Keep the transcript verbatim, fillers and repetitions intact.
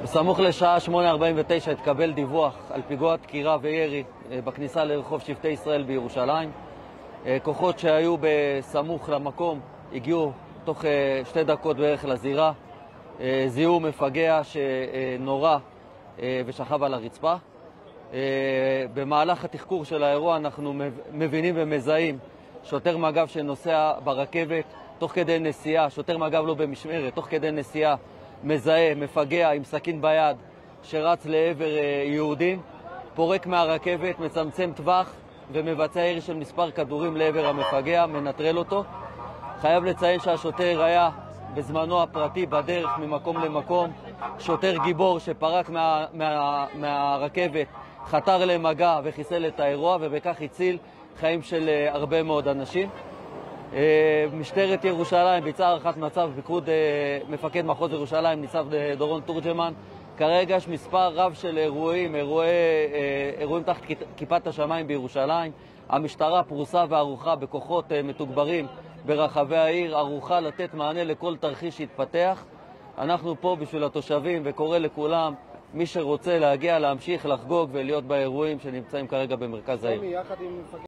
בסמוך לשעה שמונה ארבעים ותשע התקבל דיווח על פיגוע דקירה וירי בכניסה לרחוב שבטי ישראל בירושלים. כוחות שהיו בסמוך למקום הגיעו תוך שתי דקות בערך לזירה, זיהו מפגע שנורה ושכב על הרצפה. במהלך התחקור של האירוע אנחנו מבינים ומזהים שוטר מג"ב שנוסע ברכבת תוך כדי נסיעה, שוטר מג"ב לא במשמרת, תוך כדי נסיעה מזהה מפגע עם סכין ביד שרץ לעבר יהודים, פורק מהרכבת, מצמצם טווח ומבצע ירי של מספר כדורים לעבר המפגע, מנטרל אותו. חייב לציין שהשוטר היה בזמנו הפרטי בדרך ממקום למקום, שוטר גיבור שפרק מה, מה, מהרכבת, חתר למגע וחיסל את האירוע ובכך הציל חיים של הרבה מאוד אנשים. משטרת ירושלים ביצעה הערכת מצב, פיקוד מפקד מחוז ירושלים ניצב דורון תורג'מן. כרגע יש מספר רב של אירועים, אירועי, אירועים תחת כיפת השמיים בירושלים. המשטרה פרוסה וערוכה בכוחות מתוגברים ברחבי העיר, ערוכה לתת מענה לכל תרחיש שיתפתח. אנחנו פה בשביל התושבים וקורא לכולם, מי שרוצה להגיע, להמשיך, לחגוג ולהיות באירועים שנמצאים כרגע במרכז העיר.